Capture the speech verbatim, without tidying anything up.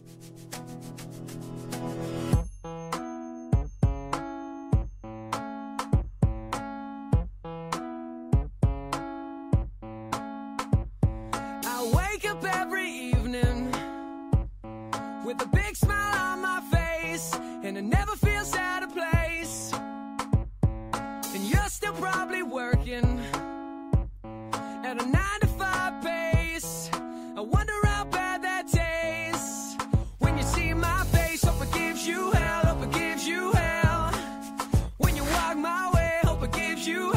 I wake up every evening with a big smile on my face, and it never feels out of place. And you're still probably working at a nine to five pace. I wonder how bad that tastes when you see my face. Hope it gives you hell, hope it gives you hell. When you walk my way, hope it gives you hell.